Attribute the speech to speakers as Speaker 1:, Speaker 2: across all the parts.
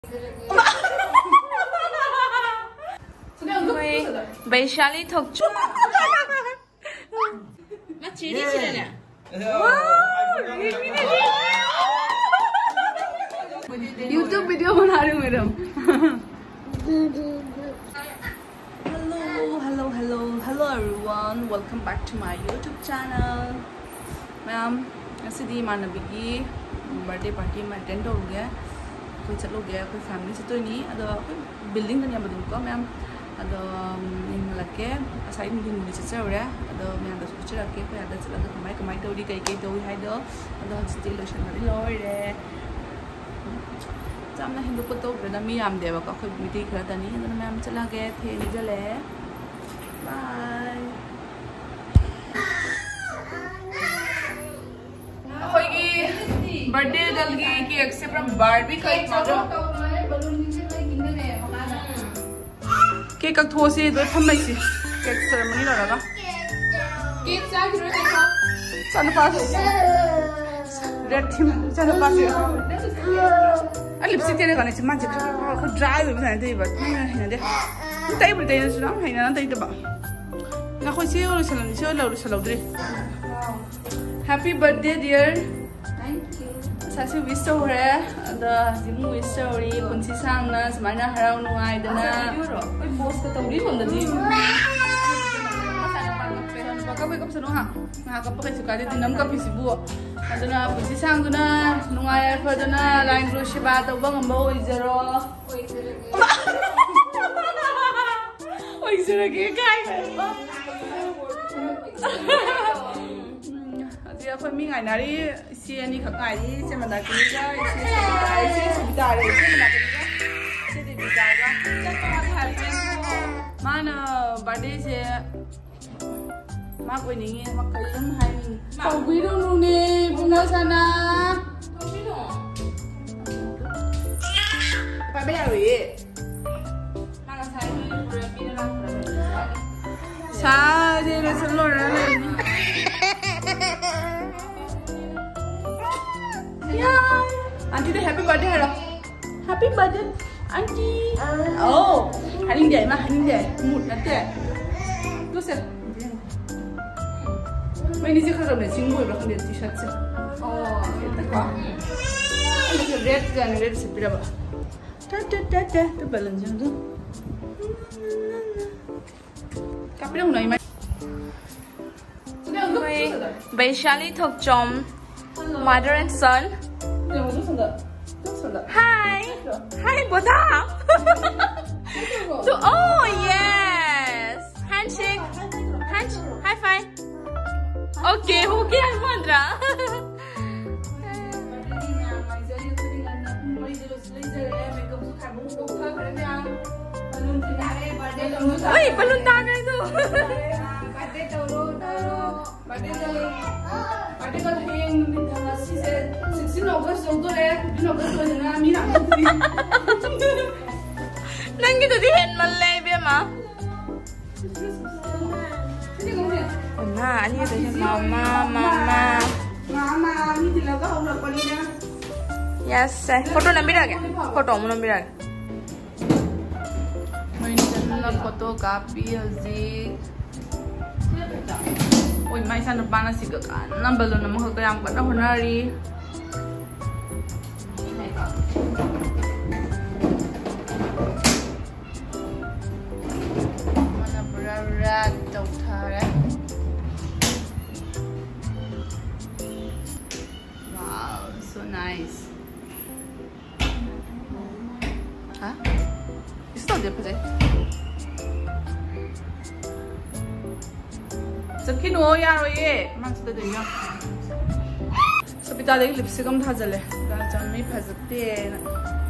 Speaker 1: Vaishali थोकचू YouTube video बना रही हूँ madam. Hello everyone, welcome back to my YouTube channel. Ma'am ऐसे मानवी की बर्थडे पार्टी में अटेंड हो गया, कोई चलोगे कोई फैमिली से तो नहीं अदो बिल्डिंग दनी बदुको मैम अदो लगे असाई मुझे चचरे अदो मैम दस पुचरके कोई अदा चलगा कमाई कमाई तौरी कई कई तौई हाइदो अदो हजिते लोशनगरी लोरे जामना हिंदू को तो ब्रदा मी याम देवा का कोई मीटिंग खरदनी अदो मैम चलागे थे निजले बाय। बर्थडे गल की केक से पूरा बारबी केक मारो केक का थोसी दो थम्मै सी केक सेरेमनी लगा केक चाखिरो देखो चलो पास रेड थीम चलो पास लिपस्टिक तेरे गाने से मान्छे खो ड्राई भयो भने त्यही भयो हैन दे त्यही पनि त्यही सुनाम हैन न त्यही त भयो न खोइ से ओरो सलाउनी से ओरो सलाउद्रे। हैप्पी बर्थडे डियर, सासे विश तौरे अदा जिमु विश तौरी पुंसी सांगना सुमाइना हराउ नुआइदना ओइ पोस्ट का तौरी बंदनी कब कब सनो हा ना कब कई सुकादे दिनम का पिसिबु अदना पुंसी सांगना नुआय फदना लाइन ग्रो सेवा तौबा ngamba ओइजरो ओइजरो के काय अखोई मी गाइनारी इसे अनि खक गाइरी से मदाकिगा इसे सुबिदा रे इसे मदाकिगा से दिबिदागा चक्का हैप्पी माना बर्थडे से मा कोइ नि मा कयम हाइ तौबिरो नुने बुना सना तौबिरो पाबे यावे माना साइ पुरा बिना पुरा साजे रे सलो रे आंटी तो हैप्पी बर्थडे है हैप्पी बर्थडे आंटी ओ हनिंग दे मा हनिंग दे मूड नते तो से मैं निजे खरब ने सिंग होय रखन दे टी-शर्ट से ओ ये का ये रेड जाने रेड से पिरा बा टा तो बैलेंस जो कपड़े उनाई मा Vaishali Thokchom mother and son. Hi, hi, Boda. Oh yes, handshake, high five. Okay, okay, Almondra. Oi, balloon daga itu. Nanti tuh dihen malay bema. Nah, ini tuh mama. Ini dilaga orang palina. Yes, foto nampi lagi. Foto mau nampi lagi. Main channel foto copy aja. Oi, mai sana panas sih kan. Nambah nama kau yang pernah honari. Mana berat dokter. Wow, so nice. Hah? Itu dia apa sih? सबकी नो यार ये मान सुधा दे यार सभी ताले की lipstick हम था जले गाजर में फंसते हैं ना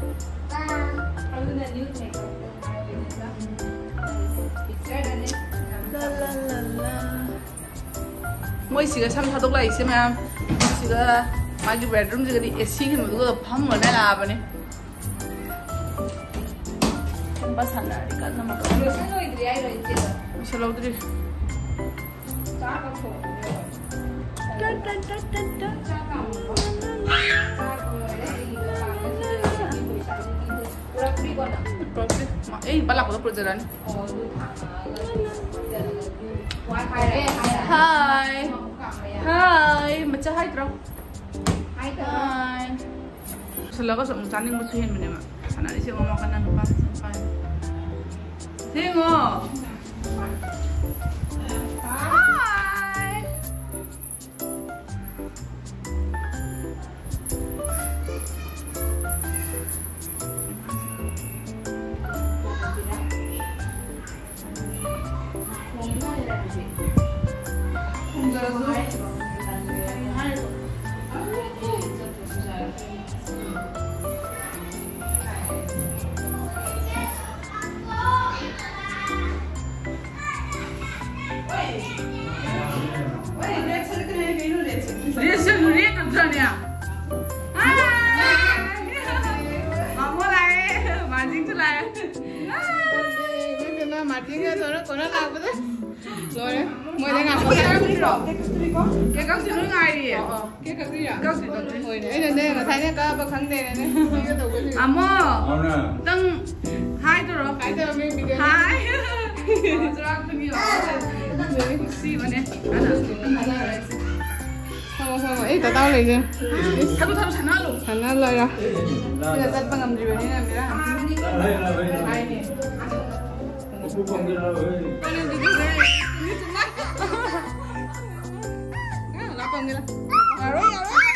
Speaker 1: मैं इसी का शाम था तो लाइक से मैं इसी का माजी बेडरूम जगह दी एसी के मुझे तो फम होने लगा बने बस हल्ला रिकाल ना मत चलो उधर Eh, balak ko produceran. Hi. Hi. Macam hi bro. Hi. Selalu sok caning musuhin mana mak. Anak ni siapa makanan pas sampai. Tengok. Hi. Ito tao lagi. Tahu sana lu. Sana lo ya. Kita tat pangam di bawah ni nak mira. Hai ni. Lapang gila. Aroi.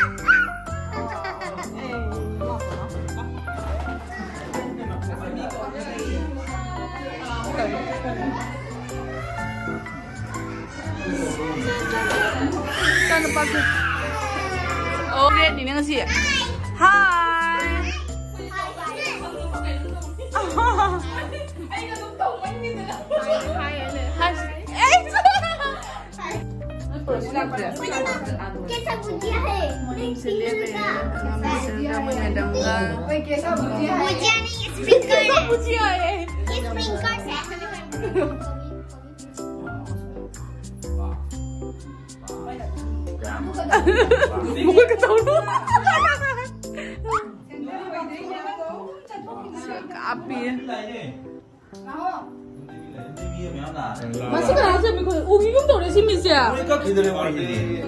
Speaker 1: Kan pasal. Oh, dia ni nasi. Hi.
Speaker 2: कैसा भुजिया है?
Speaker 1: भुजिया
Speaker 2: नहीं, sprinkle है।
Speaker 1: भुजिया है।
Speaker 2: ये sprinkle है।
Speaker 1: Mukul ketawa. Api. Masih kan saya mikir, ugi pun tahu sih misya.
Speaker 3: Mereka kider yang mana?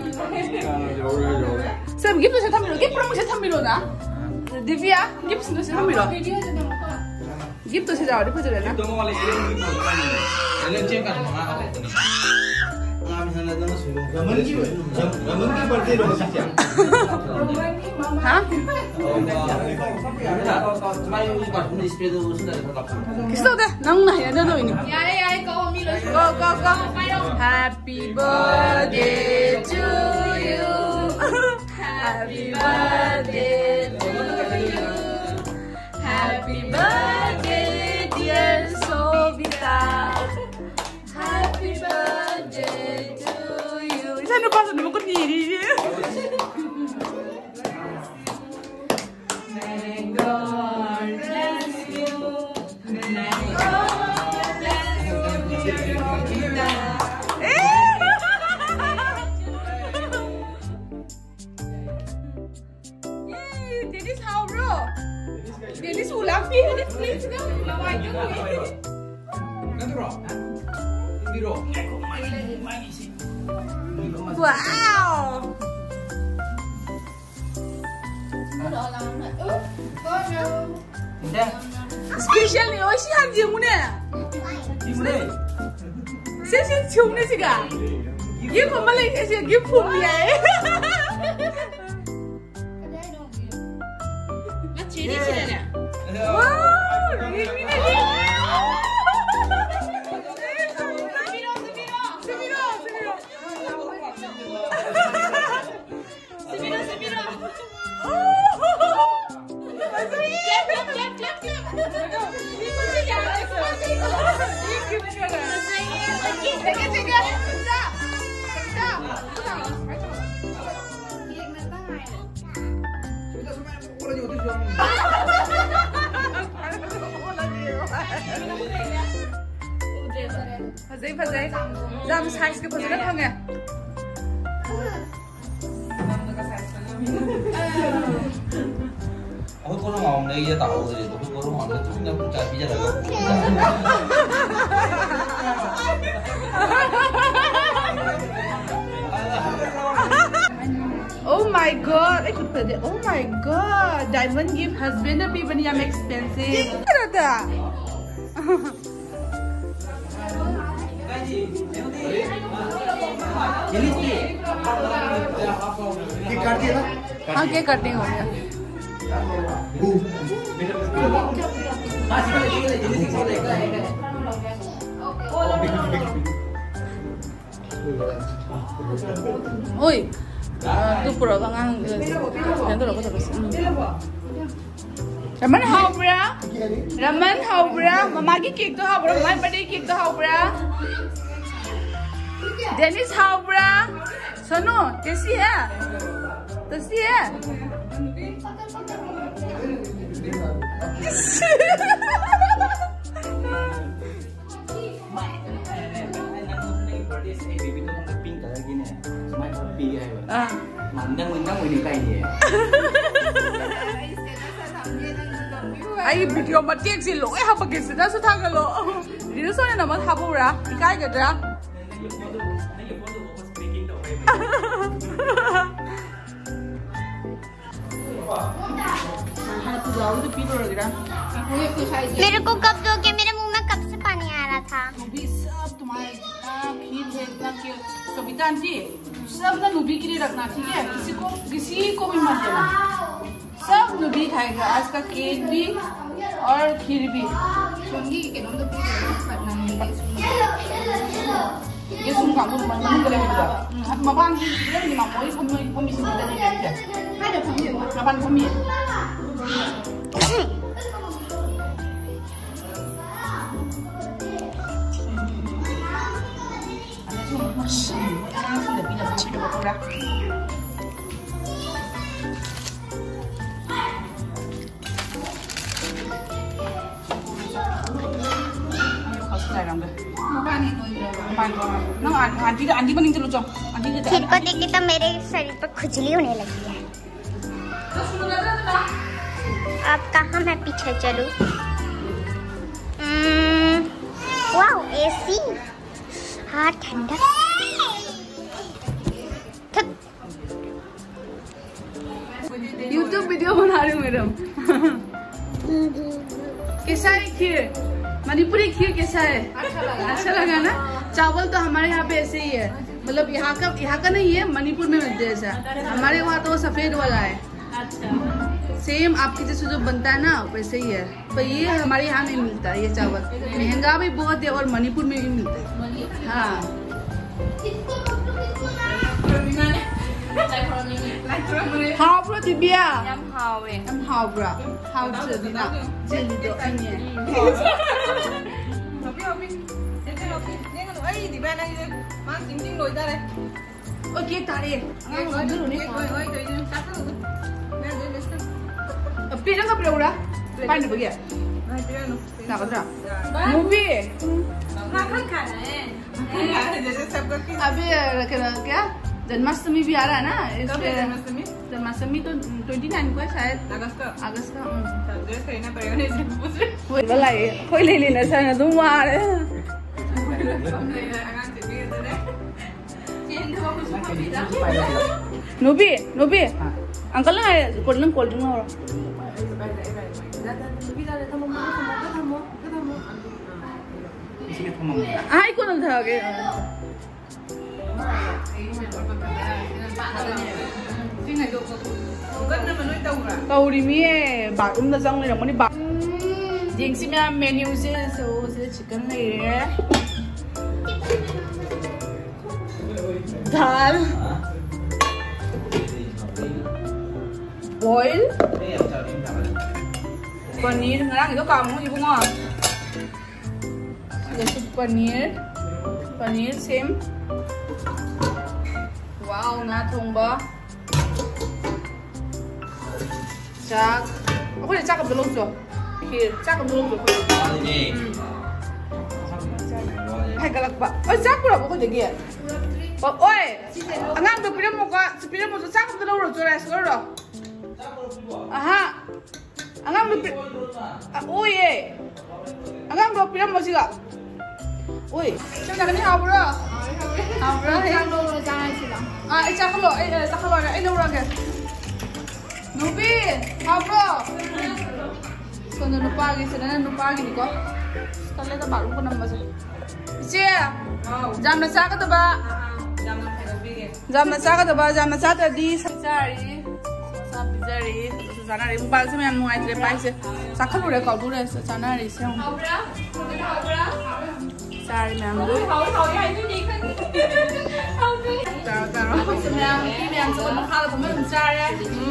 Speaker 1: Saya gift saya thamilo, gift pernah saya thamilo na. Divya, gift saya thamilo. Gift saya jauh di pojok na.
Speaker 3: Itu mau balik ini. Kalian cek kan mana? Misalnya dalam sebelum kamu ki berarti dong sih ya?
Speaker 1: Hah?
Speaker 3: Cuma yang buat display itu sudah terkapur.
Speaker 1: Kisah dah, nang nah ya dah ini. Ya, kau milo. Go. Happy birthday to you. Happy birthday to you. Happy birthday dear Sobita. Happy birthday to you. Sana pa sa naman ko niri. May God bless you. May God bless you, dear Sobita. Dennis how bro? Dennis ulang Dennis please go. Lawai tu.
Speaker 3: Nanti bro. Biro.
Speaker 1: Wow. Special ni, oh si Hanji mune.
Speaker 3: Dimulai.
Speaker 1: Saya cium ni sih ga. Gift apa lagi sih gift pun dia. Macam ni sih dah. Wow, ini. Fazei. Dá size que fazer não é?
Speaker 3: Aku kurang mau nih ya tahu dari itu kurang mau itu. Nggak buka bija dah.
Speaker 1: Oh my god, I could put it. Oh my god, diamond gift husband na even yam expensive. Ada.
Speaker 3: Ini kartu ya?
Speaker 1: हाँ क्या करते हो गया ओए तू पूरा Bengal yang tu logo terus Raman how bra Raman how bra mama की cake तो how bra my birthday cake तो how bra Dennis how bra सुनो कैसी है कैसी है आई वीडियो मटेक से लोए हाबगे सिदा सु थागलो रिल सोने नमत हाबुरा इकाय गदरा
Speaker 2: मेरे को कब दोगे? मेरे मुंह में कब से पानी आ रहा था?
Speaker 1: सब तुम्हारे खीर है इतना कि कविता आंटी सब ना नुबी के लिए रखना ठीक है किसी को भी मत देना सब नुबी खाएगा आज का केक भी और खीर भी ये सुन का तो मन में करे बिल्कुल हम मापान की ये मापोई को मिस नहीं देने के लिए ada pamir mapan pamir aunty बनी चलो चलो आंटी
Speaker 2: खीर को देख के तो मेरे शरीर पर खुजली होने लगी है अब कहाँ मैं पीछे चलूं? वाओ एसी हाँ ठंडा
Speaker 1: यूट्यूब वीडियो बना रही हूँ मैडम कैसा है खीर मणिपुरी खीर कैसा है अच्छा लगा ना चावल तो हमारे यहाँ पे ऐसे ही है मतलब यहाँ का नहीं है मणिपुर में मिलते हैं ऐसा हमारे वहाँ तो सफेद वाला है सेम आपके जैसे जो बनता है ना वैसे ही है पर ये हमारे यहाँ नहीं मिलता ये चावल महंगा भी बहुत है और मणिपुर में भी मिलता है हाँ how bro Divya how bro how दिना जेलिदो अन्य ओके तारे Pirang ka pura? Paano ba yan? Nakadra. Movie. अभी क्या जन्माष्टमी भी आ रहा है ना जन्माष्टमी तो 29 को है शायद अगस्त का ड्रेस खरीदना पड़ेगा ना इसलिए पूछ रहे बोला ये कोई ले लेना चाहिए तुम वहाँ नोबी नोबी अंकल ना कोल्ड ड्रिंक ना आई को ना था के तौरी में बाथरूम ना जाऊँ लेना मनी बाथ जिंक्सी में मेन्यू से चिकन ले रहे दाल boil paneer ngarang itu kamu ibu ngah ada sup paneer same wow nga thongba chak aku udah cakap belum tuh khir cakap belum tuh hai galak pak oh cakap berapa kok jadi ya oi angang tuh pilih mau cakap belum udah jual es loh aha Angang lu ui angang lu piram mo siga ui chang na ni hao bro he cha khalo ai lo ra ke nubi hao bro sono nupa gi ni ko kale da baru ko namba se che jamna sa ka da ba jamna sa ta di sari Jari, sana ri mobile se main nuai tre pai se sakhalu re kau dure se sana ri se Sorry ma'am. Hao hai ni ni khan. Taro. Ma'am, ki ma'am so ma khala ko ma sa re.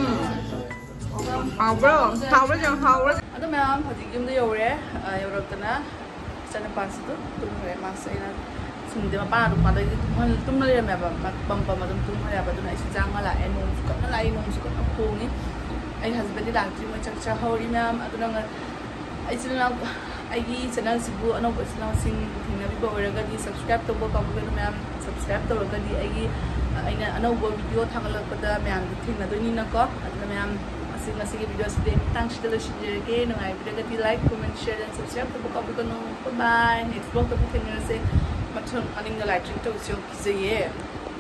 Speaker 1: Hao bro jang hao bro. Ado ma'am, hadi yum de yore, yorotana sana pas tu re mas ina sumde ma pa ru pa dai tum na le ma ba pam ma tum ha ya ba tu na isi jang la enum ko na lai num ko na ko ni. Ai husband di lang tri ma chak cha hori ma'am ado na ai sila aigi channel sibu anok islam sing thingna bi boraga di subscribe to bo kabu ma'am subscribe to ga di aigi aina anok video thangala pada ma'am di thingna do ni na ko adna ma'am asing asing video se thanks to the share ke no ai video ga di like comment share and subscribe to bo kabu no bye next vlog to thingna se mathon aning ga like to so kize